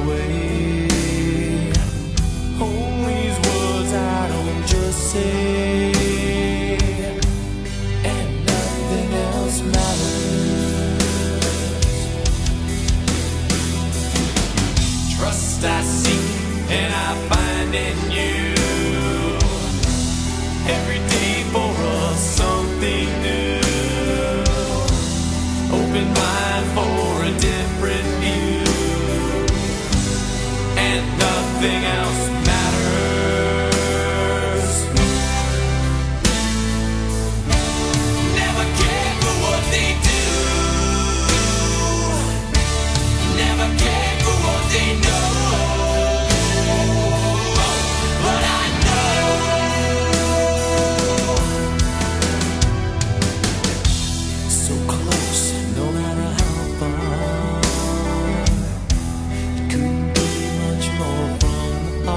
away. All these words I don't just say, and nothing else matters. Trust I seek and I find in you, every day for us something new. Open mind for a different view, and nothing else matters. Never cared for what they do, never cared for what they know, but I know so close, no matter how far. It couldn't be much more from the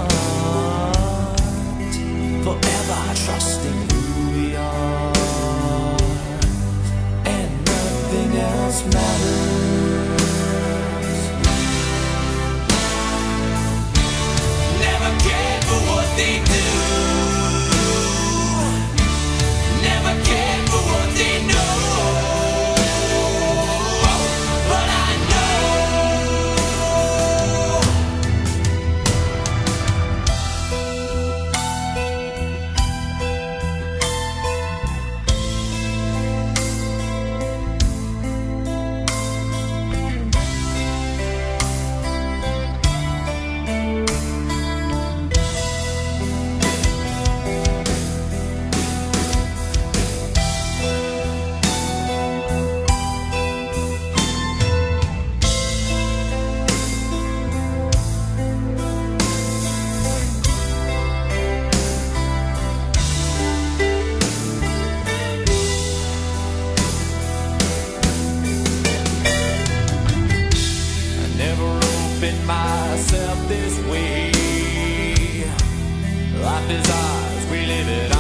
heart. Forever trusting who we are, and nothing else matters. Never cared for what they do, never cared for what they know, but I know myself this way. Life is ours, we live it